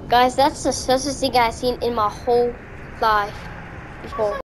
Guys, that's the sussest thing I've seen in my whole life before.